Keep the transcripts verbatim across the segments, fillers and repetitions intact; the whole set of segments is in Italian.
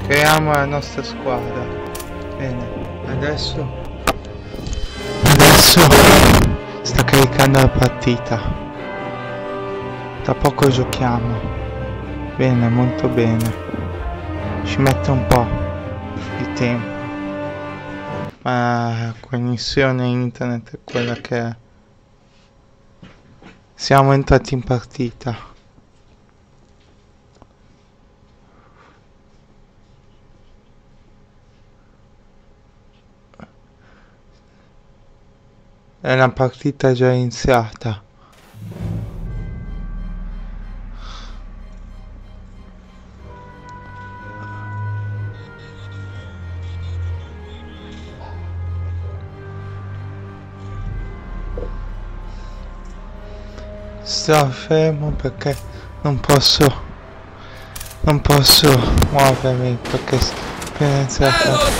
Creiamo la nostra squadra. Bene, adesso adesso sta caricando la partita. Tra poco giochiamo. Bene, molto bene. Ci mette un po' di tempo, ma la connessione internet è quella che è. Siamo entrati in partita. È una partita già iniziata. Sto fermo perché non posso non posso muovermi perché appena iniziato.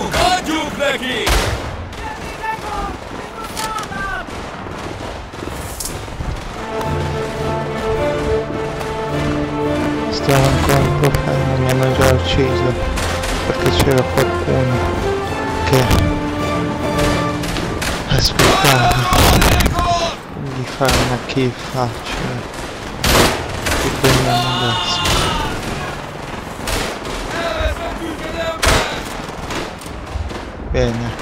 Stiamo ancora un po' fermi, mi hanno già ucciso perché c'era qualcuno che aspettava di fare una kill facile. Ci prendiamo adesso. Bene.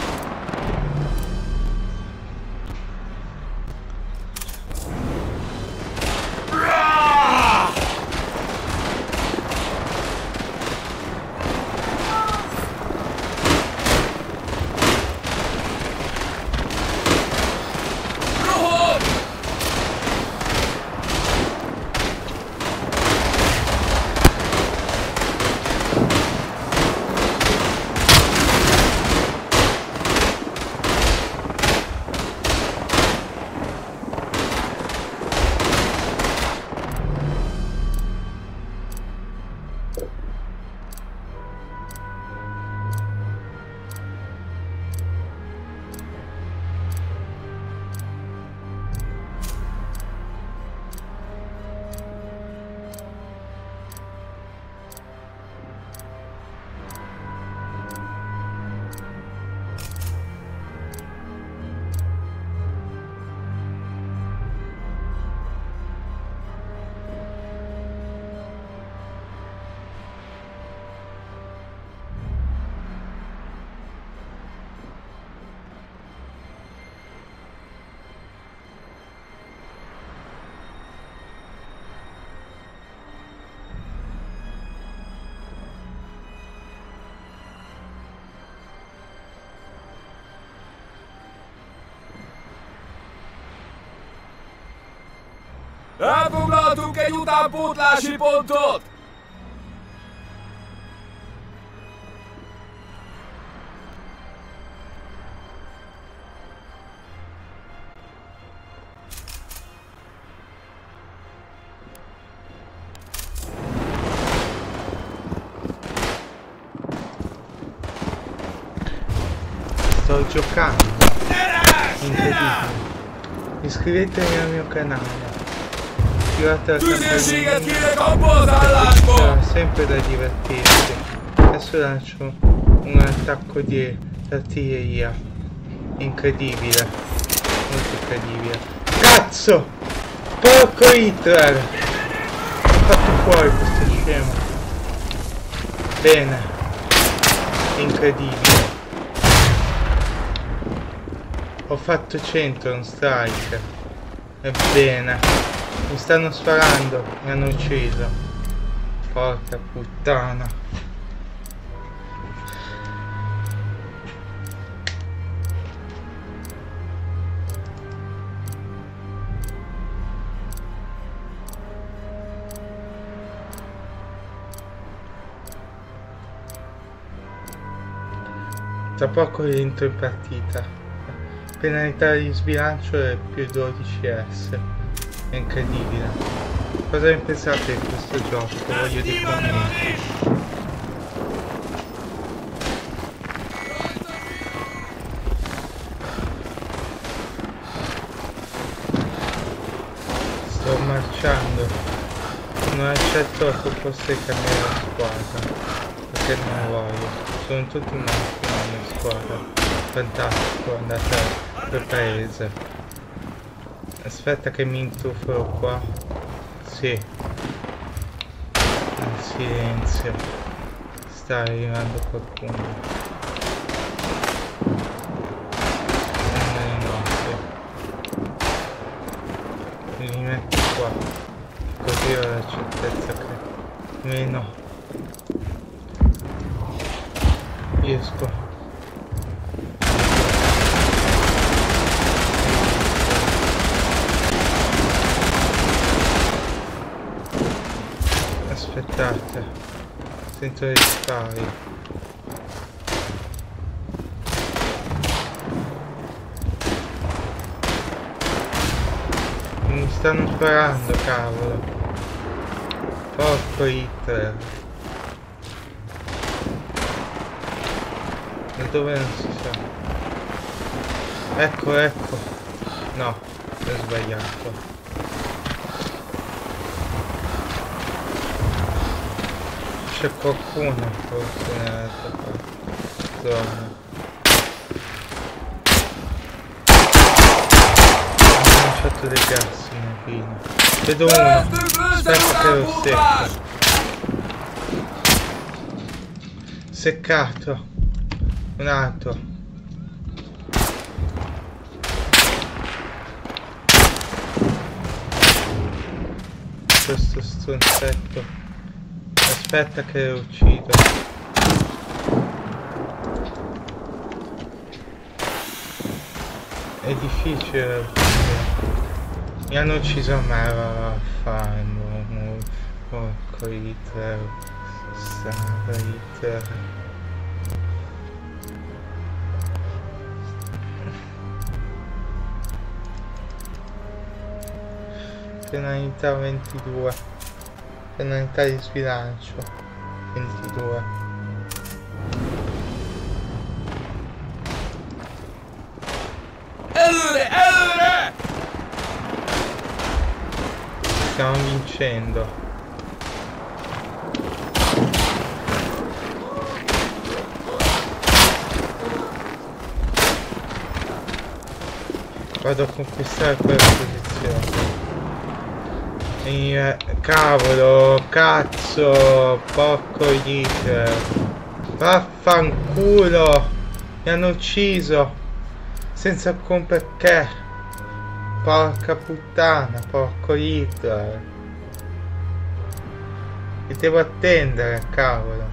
Elfoglaltunk egy utánpótlási pontot! Sto giocando. Incredibile. Iscrivetevi al mio canale. Attivate la campanellina, sarà sempre da divertirsi. Adesso lancio un attacco di artiglieria incredibile, molto incredibile. Cazzo! Porco Hitler! Ho fatto fuori questo scemo. Bene, incredibile. Ho fatto cento un strike. Ebbene. Mi stanno sparando, mi hanno ucciso. Porca puttana. Tra poco rientro in partita. Penalità di sbilancio è più dodici S. È incredibile. Cosa ne pensate di questo gioco? Voglio dei commenti. Sto marciando. Non accetto la proposta di cambiare la squadra. perché non voglio. Sono tutti una mia squadra. Fantastico, andate per paese. Aspetta che mi intufo qua. Sì. In silenzio. Sta arrivando qualcuno. Li metto qua, così ho la certezza che meno riesco. Aspettate, sento gli spari. Mi stanno sparando, cavolo. Porco Hitler. Da dove non si sa. Ecco, ecco. No, ho sbagliato. C'è qualcuno forse nell'altra zona. Ho lanciato dei gas. Vedo uno, aspetta che lo secco. Seccato. Un altro. Questo stronzetto. Aspetta che lo uccido. È difficile uccidere. Mi hanno ucciso a me, va a fare, porco Hitler, stava Hitler. Penalità ventidue, penalità di sbilancio ventidue. Allora, allora! Stiamo vincendo. Vado a conquistare quella posizione. E, cavolo, cazzo, porco Hitler. Vaffanculo. Mi hanno ucciso. Senza alcun perché. Porca puttana, porco Hitler. E devo attendere, cavolo.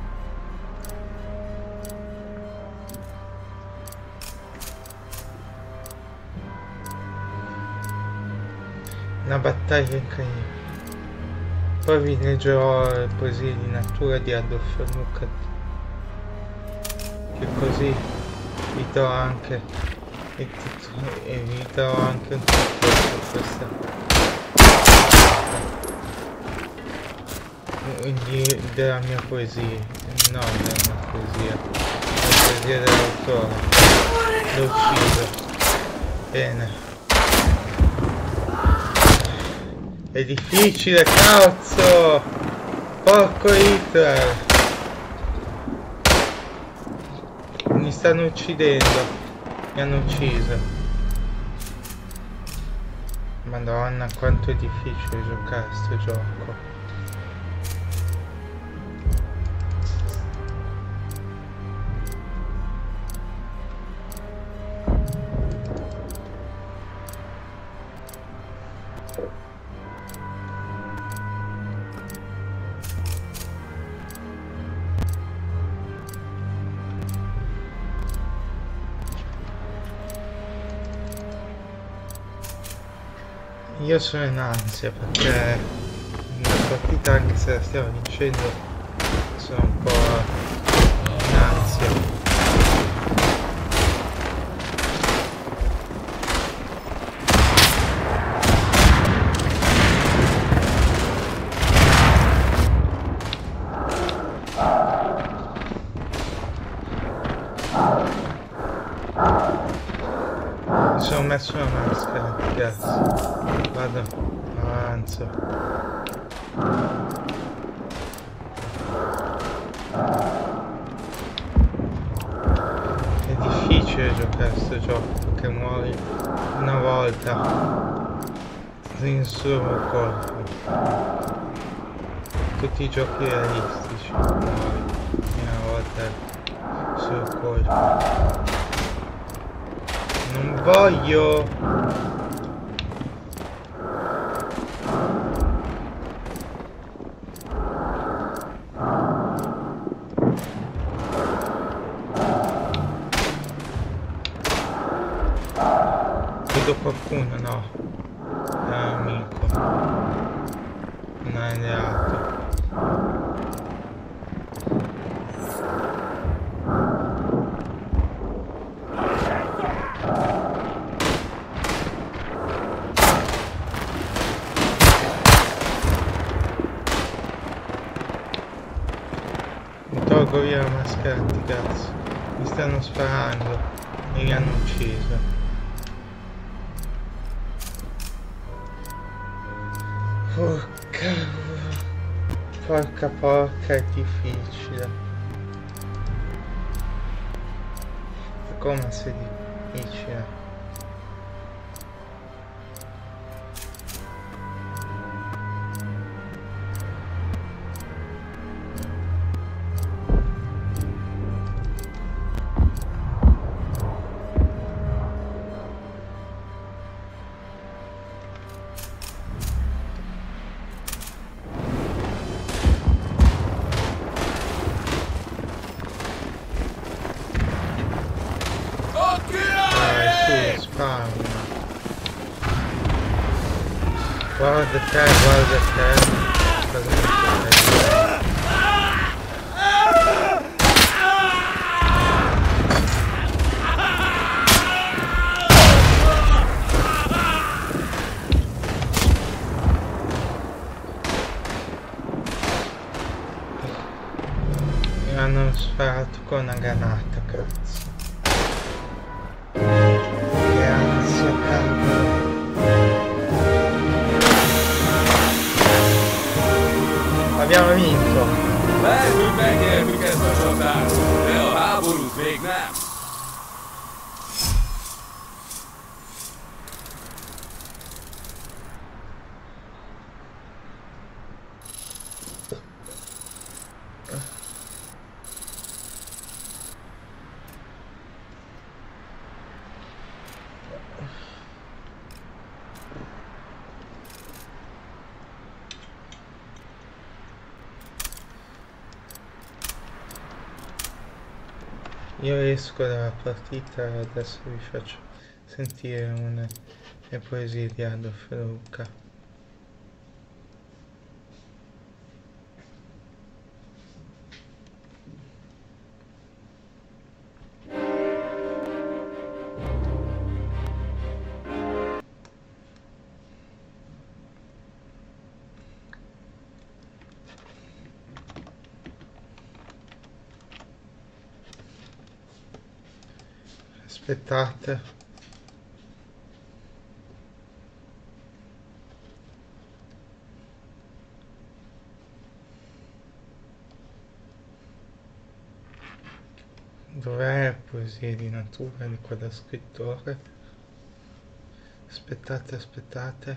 Una battaglia incredibile. Poi vi leggerò le poesie di natura di Adolf Luca, che così vi do anche il titolo, e vi do anche un titolo su questa di, della mia poesia, no, della mia poesia, la poesia dell'autore. L'ho ucciso. Bene. È difficile, cazzo! Porco Hitler! Mi stanno uccidendo. Mi hanno ucciso. Madonna, quanto è difficile giocare a sto gioco. Io sono in ansia perché la partita, anche se la stiamo vincendo, sono un po' in ansia. Mi sono messo la maschera, ragazzi. Vado, avanzo. difficile giocare a questo gioco perché muori una volta in solo colpo. Tutti i giochi realistici muori una volta sul colpo. Non voglio! Vedo qualcuno, no, è un amico, un alleato. Mi tolgo via la maschera antigazzo, mi stanno sparando e mi hanno ucciso. Porca, porca porca, è difficile. Come se è difficile? Guarda te, guarda te. Cosa mi succede? Mi hanno sparato con una granata, cazzo. Che ansia, cavolo. Abbiamo vinto! Lehetünk megnyertük ezt a csatát, de a háborút még nem! Io esco dalla partita, adesso vi faccio sentire una poesia di Adolf Rucka. Aspettate. Dov'è la poesia di natura di quello scrittore? Aspettate, aspettate.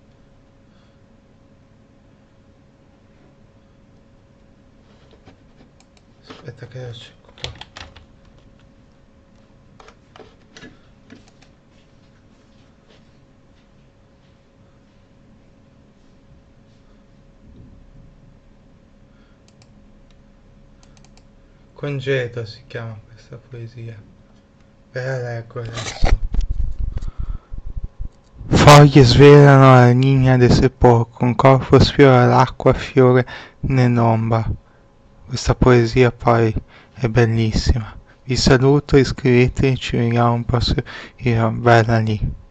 Aspetta che lo cerco qua. Congedo si chiama questa poesia. Ve la leggo adesso. Foglie svelano la linea del sepolcro, un corpo sfiora l'acqua, fiore nell'ombra. Questa poesia poi è bellissima. Vi saluto, iscrivetevi, ci vediamo un prossimo video. Bella lì.